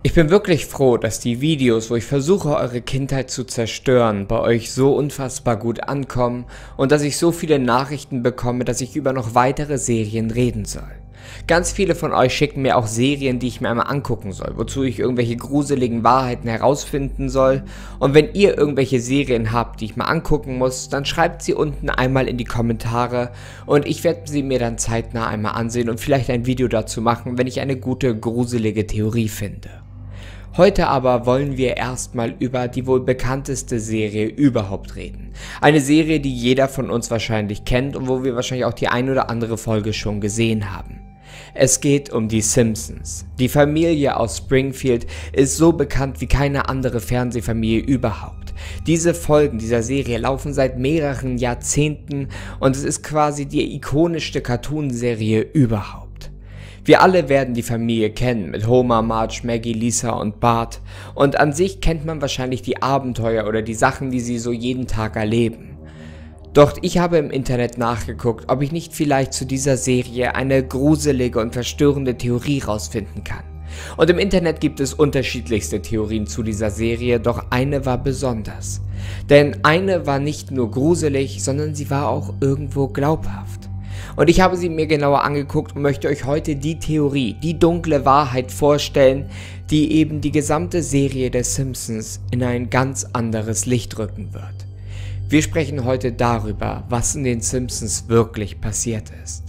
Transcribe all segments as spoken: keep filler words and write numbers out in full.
Ich bin wirklich froh, dass die Videos, wo ich versuche, eure Kindheit zu zerstören, bei euch so unfassbar gut ankommen und dass ich so viele Nachrichten bekomme, dass ich über noch weitere Serien reden soll. Ganz viele von euch schicken mir auch Serien, die ich mir einmal angucken soll, wozu ich irgendwelche gruseligen Wahrheiten herausfinden soll. Und wenn ihr irgendwelche Serien habt, die ich mal angucken muss, dann schreibt sie unten einmal in die Kommentare und ich werde sie mir dann zeitnah einmal ansehen und vielleicht ein Video dazu machen, wenn ich eine gute, gruselige Theorie finde. Heute aber wollen wir erstmal über die wohl bekannteste Serie überhaupt reden. Eine Serie, die jeder von uns wahrscheinlich kennt und wo wir wahrscheinlich auch die ein oder andere Folge schon gesehen haben. Es geht um die Simpsons. Die Familie aus Springfield ist so bekannt wie keine andere Fernsehfamilie überhaupt. Diese Folgen dieser Serie laufen seit mehreren Jahrzehnten und es ist quasi die ikonischste Cartoonserie überhaupt. Wir alle werden die Familie kennen, mit Homer, Marge, Maggie, Lisa und Bart. Und an sich kennt man wahrscheinlich die Abenteuer oder die Sachen, die sie so jeden Tag erleben. Doch ich habe im Internet nachgeguckt, ob ich nicht vielleicht zu dieser Serie eine gruselige und verstörende Theorie rausfinden kann. Und im Internet gibt es unterschiedlichste Theorien zu dieser Serie, doch eine war besonders. Denn eine war nicht nur gruselig, sondern sie war auch irgendwo glaubhaft. Und ich habe sie mir genauer angeguckt und möchte euch heute die Theorie, die dunkle Wahrheit vorstellen, die eben die gesamte Serie der Simpsons in ein ganz anderes Licht rücken wird. Wir sprechen heute darüber, was in den Simpsons wirklich passiert ist.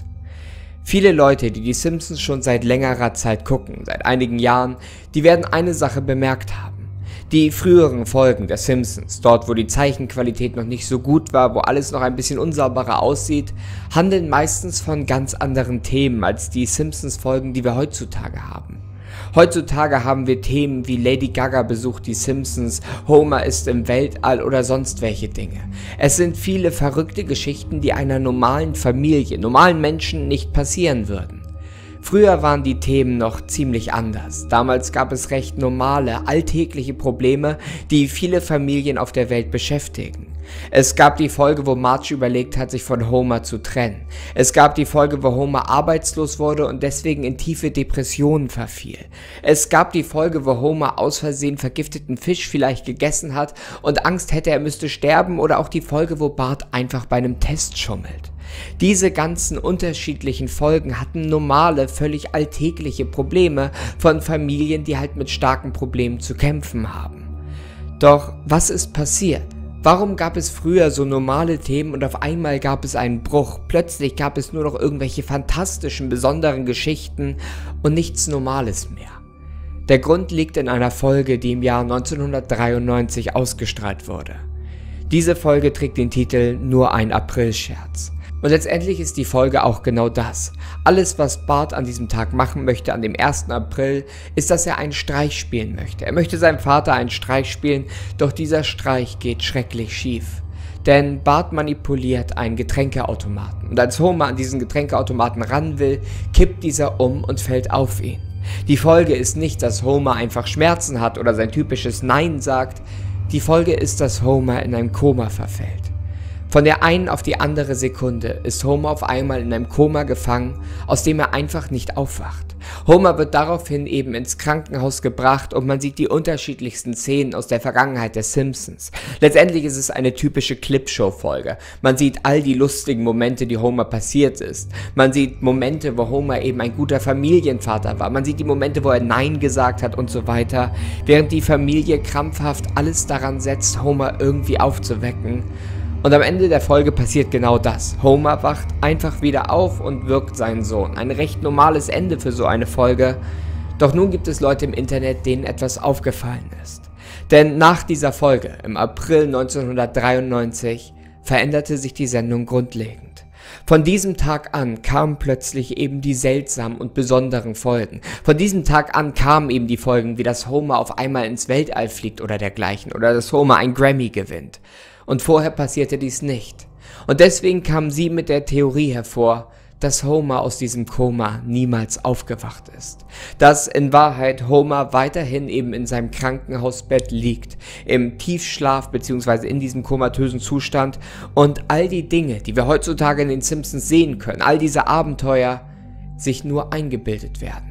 Viele Leute, die die Simpsons schon seit längerer Zeit gucken, seit einigen Jahren, die werden eine Sache bemerkt haben. Die früheren Folgen der Simpsons, dort wo die Zeichenqualität noch nicht so gut war, wo alles noch ein bisschen unsauberer aussieht, handeln meistens von ganz anderen Themen als die Simpsons-Folgen, die wir heutzutage haben. Heutzutage haben wir Themen wie Lady Gaga besucht die Simpsons, Homer ist im Weltall oder sonst welche Dinge. Es sind viele verrückte Geschichten, die einer normalen Familie, normalen Menschen nicht passieren würden. Früher waren die Themen noch ziemlich anders. Damals gab es recht normale, alltägliche Probleme, die viele Familien auf der Welt beschäftigen. Es gab die Folge, wo Marge überlegt hat, sich von Homer zu trennen. Es gab die Folge, wo Homer arbeitslos wurde und deswegen in tiefe Depressionen verfiel. Es gab die Folge, wo Homer aus Versehen vergifteten Fisch vielleicht gegessen hat und Angst hätte, er müsste sterben, oder auch die Folge, wo Bart einfach bei einem Test schummelt. Diese ganzen unterschiedlichen Folgen hatten normale, völlig alltägliche Probleme von Familien, die halt mit starken Problemen zu kämpfen haben. Doch was ist passiert? Warum gab es früher so normale Themen und auf einmal gab es einen Bruch? Plötzlich gab es nur noch irgendwelche fantastischen, besonderen Geschichten und nichts Normales mehr. Der Grund liegt in einer Folge, die im Jahr neunzehnhundertdreiundneunzig ausgestrahlt wurde. Diese Folge trägt den Titel Nur ein Aprilscherz. Und letztendlich ist die Folge auch genau das. Alles, was Bart an diesem Tag machen möchte, an dem ersten April, ist, dass er einen Streich spielen möchte. Er möchte seinem Vater einen Streich spielen, doch dieser Streich geht schrecklich schief. Denn Bart manipuliert einen Getränkeautomaten. Und als Homer an diesen Getränkeautomaten ran will, kippt dieser um und fällt auf ihn. Die Folge ist nicht, dass Homer einfach Schmerzen hat oder sein typisches Nein sagt. Die Folge ist, dass Homer in ein Koma verfällt. Von der einen auf die andere Sekunde ist Homer auf einmal in einem Koma gefangen, aus dem er einfach nicht aufwacht. Homer wird daraufhin eben ins Krankenhaus gebracht und man sieht die unterschiedlichsten Szenen aus der Vergangenheit der Simpsons. Letztendlich ist es eine typische Clipshow-Folge. Man sieht all die lustigen Momente, die Homer passiert ist. Man sieht Momente, wo Homer eben ein guter Familienvater war. Man sieht die Momente, wo er Nein gesagt hat und so weiter, während die Familie krampfhaft alles daran setzt, Homer irgendwie aufzuwecken. Und am Ende der Folge passiert genau das. Homer wacht einfach wieder auf und wirkt seinen Sohn. Ein recht normales Ende für so eine Folge. Doch nun gibt es Leute im Internet, denen etwas aufgefallen ist. Denn nach dieser Folge, im April neunzehnhundertdreiundneunzig, veränderte sich die Sendung grundlegend. Von diesem Tag an kamen plötzlich eben die seltsamen und besonderen Folgen. Von diesem Tag an kamen eben die Folgen, wie dass Homer auf einmal ins Weltall fliegt oder dergleichen. Oder dass Homer ein Grammy gewinnt. Und vorher passierte dies nicht. Und deswegen kam sie mit der Theorie hervor, dass Homer aus diesem Koma niemals aufgewacht ist. Dass in Wahrheit Homer weiterhin eben in seinem Krankenhausbett liegt, im Tiefschlaf bzw. in diesem komatösen Zustand und all die Dinge, die wir heutzutage in den Simpsons sehen können, all diese Abenteuer, sich nur eingebildet werden.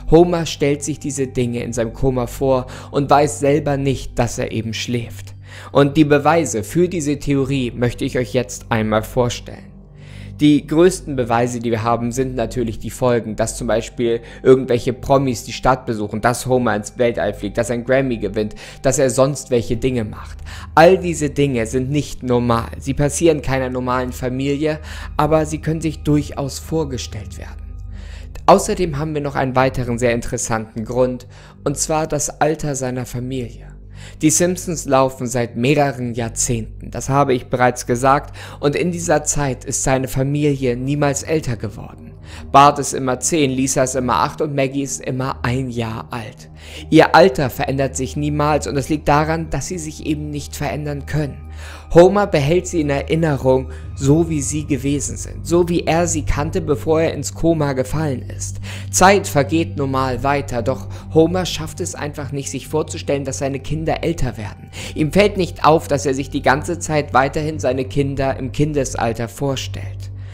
Homer stellt sich diese Dinge in seinem Koma vor und weiß selber nicht, dass er eben schläft. Und die Beweise für diese Theorie möchte ich euch jetzt einmal vorstellen. Die größten Beweise, die wir haben, sind natürlich die Folgen, dass zum Beispiel irgendwelche Promis die Stadt besuchen, dass Homer ins Weltall fliegt, dass er einen Grammy gewinnt, dass er sonst welche Dinge macht. All diese Dinge sind nicht normal. Sie passieren keiner normalen Familie, aber sie können sich durchaus vorgestellt werden. Außerdem haben wir noch einen weiteren sehr interessanten Grund, und zwar das Alter seiner Familie. Die Simpsons laufen seit mehreren Jahrzehnten, das habe ich bereits gesagt, und in dieser Zeit ist seine Familie niemals älter geworden. Bart ist immer zehn, Lisa ist immer acht und Maggie ist immer ein Jahr alt. Ihr Alter verändert sich niemals und das liegt daran, dass sie sich eben nicht verändern können. Homer behält sie in Erinnerung, so wie sie gewesen sind, so wie er sie kannte, bevor er ins Koma gefallen ist. Zeit vergeht normal weiter, doch Homer schafft es einfach nicht, sich vorzustellen, dass seine Kinder älter werden. Ihm fällt nicht auf, dass er sich die ganze Zeit weiterhin seine Kinder im Kindesalter vorstellt.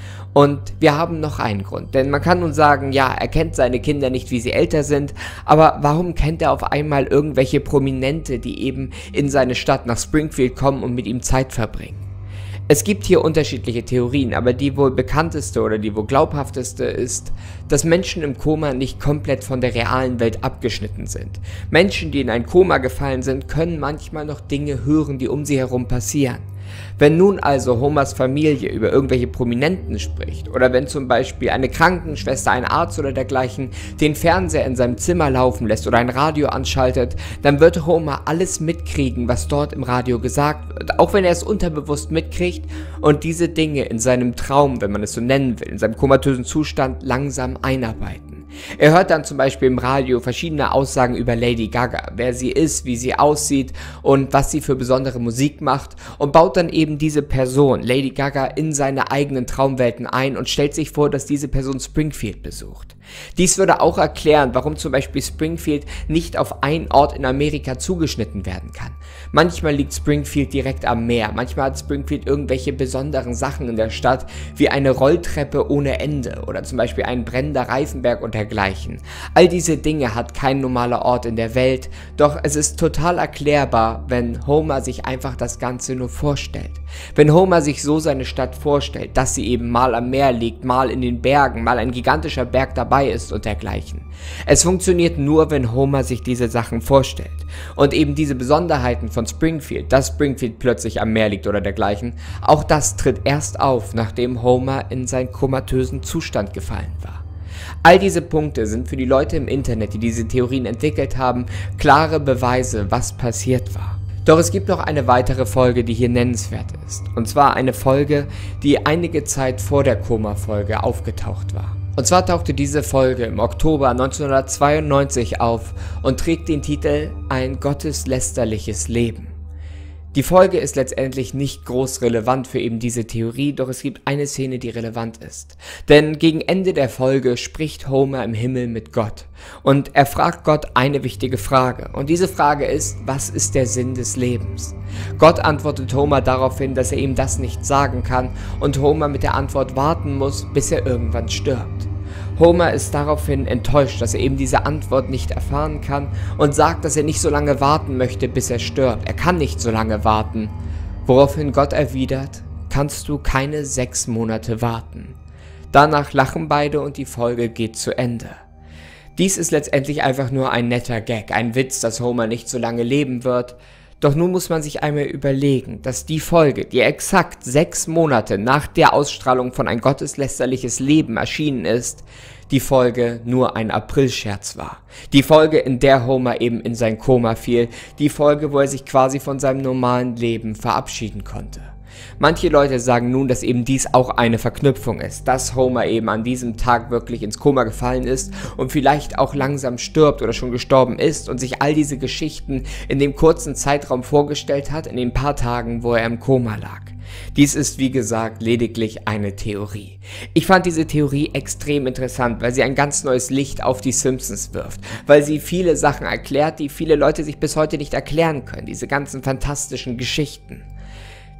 Und wir haben noch einen Grund, denn man kann nun sagen, ja, er kennt seine Kinder nicht, wie sie älter sind, aber warum kennt er auf einmal irgendwelche Prominente, die eben in seine Stadt nach Springfield kommen und mit ihm Zeit verbringen? Es gibt hier unterschiedliche Theorien, aber die wohl bekannteste oder die wohl glaubhafteste ist, dass Menschen im Koma nicht komplett von der realen Welt abgeschnitten sind. Menschen, die in ein Koma gefallen sind, können manchmal noch Dinge hören, die um sie herum passieren. Wenn nun also Homers Familie über irgendwelche Prominenten spricht oder wenn zum Beispiel eine Krankenschwester, ein Arzt oder dergleichen den Fernseher in seinem Zimmer laufen lässt oder ein Radio anschaltet, dann wird Homer alles mitkriegen, was dort im Radio gesagt wird, auch wenn er es unterbewusst mitkriegt und diese Dinge in seinem Traum, wenn man es so nennen will, in seinem komatösen Zustand langsam einarbeiten. Er hört dann zum Beispiel im Radio verschiedene Aussagen über Lady Gaga, wer sie ist, wie sie aussieht und was sie für besondere Musik macht und baut dann eben diese Person, Lady Gaga, in seine eigenen Traumwelten ein und stellt sich vor, dass diese Person Springfield besucht. Dies würde auch erklären, warum zum Beispiel Springfield nicht auf einen Ort in Amerika zugeschnitten werden kann. Manchmal liegt Springfield direkt am Meer, manchmal hat Springfield irgendwelche besonderen Sachen in der Stadt, wie eine Rolltreppe ohne Ende oder zum Beispiel ein brennender Reifenberg und dergleichen. All diese Dinge hat kein normaler Ort in der Welt, doch es ist total erklärbar, wenn Homer sich einfach das Ganze nur vorstellt. Wenn Homer sich so seine Stadt vorstellt, dass sie eben mal am Meer liegt, mal in den Bergen, mal ein gigantischer Berg dabei ist und dergleichen. Es funktioniert nur, wenn Homer sich diese Sachen vorstellt. Und eben diese Besonderheiten von Springfield, dass Springfield plötzlich am Meer liegt oder dergleichen, auch das tritt erst auf, nachdem Homer in seinen komatösen Zustand gefallen war. All diese Punkte sind für die Leute im Internet, die diese Theorien entwickelt haben, klare Beweise, was passiert war. Doch es gibt noch eine weitere Folge, die hier nennenswert ist. Und zwar eine Folge, die einige Zeit vor der Koma-Folge aufgetaucht war. Und zwar tauchte diese Folge im Oktober neunzehnhundertzweiundneunzig auf und trägt den Titel Ein gotteslästerliches Leben. Die Folge ist letztendlich nicht groß relevant für eben diese Theorie, doch es gibt eine Szene, die relevant ist. Denn gegen Ende der Folge spricht Homer im Himmel mit Gott und er fragt Gott eine wichtige Frage. Und diese Frage ist, was ist der Sinn des Lebens? Gott antwortet Homer daraufhin, dass er ihm das nicht sagen kann und Homer mit der Antwort warten muss, bis er irgendwann stirbt. Homer ist daraufhin enttäuscht, dass er eben diese Antwort nicht erfahren kann und sagt, dass er nicht so lange warten möchte, bis er stirbt. Er kann nicht so lange warten. Woraufhin Gott erwidert, kannst du keine sechs Monate warten. Danach lachen beide und die Folge geht zu Ende. Dies ist letztendlich einfach nur ein netter Gag, ein Witz, dass Homer nicht so lange leben wird. Doch nun muss man sich einmal überlegen, dass die Folge, die exakt sechs Monate nach der Ausstrahlung von Ein gotteslästerliches Leben erschienen ist, die Folge nur ein Aprilscherz war. Die Folge, in der Homer eben in sein Koma fiel, die Folge, wo er sich quasi von seinem normalen Leben verabschieden konnte. Manche Leute sagen nun, dass eben dies auch eine Verknüpfung ist, dass Homer eben an diesem Tag wirklich ins Koma gefallen ist und vielleicht auch langsam stirbt oder schon gestorben ist und sich all diese Geschichten in dem kurzen Zeitraum vorgestellt hat, in den paar Tagen, wo er im Koma lag. Dies ist wie gesagt lediglich eine Theorie. Ich fand diese Theorie extrem interessant, weil sie ein ganz neues Licht auf die Simpsons wirft, weil sie viele Sachen erklärt, die viele Leute sich bis heute nicht erklären können, diese ganzen fantastischen Geschichten.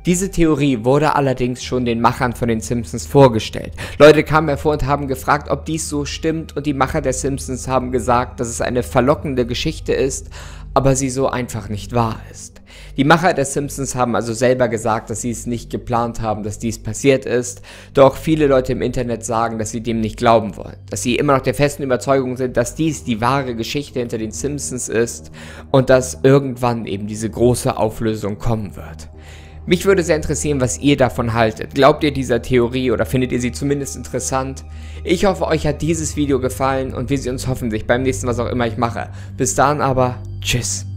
Diese Theorie wurde allerdings schon den Machern von den Simpsons vorgestellt. Leute kamen hervor und haben gefragt, ob dies so stimmt, und die Macher der Simpsons haben gesagt, dass es eine verlockende Geschichte ist, aber sie so einfach nicht wahr ist. Die Macher der Simpsons haben also selber gesagt, dass sie es nicht geplant haben, dass dies passiert ist, doch viele Leute im Internet sagen, dass sie dem nicht glauben wollen, dass sie immer noch der festen Überzeugung sind, dass dies die wahre Geschichte hinter den Simpsons ist und dass irgendwann eben diese große Auflösung kommen wird. Mich würde sehr interessieren, was ihr davon haltet. Glaubt ihr dieser Theorie oder findet ihr sie zumindest interessant? Ich hoffe, euch hat dieses Video gefallen und wir sehen uns hoffentlich beim nächsten, was auch immer ich mache. Bis dahin aber, tschüss.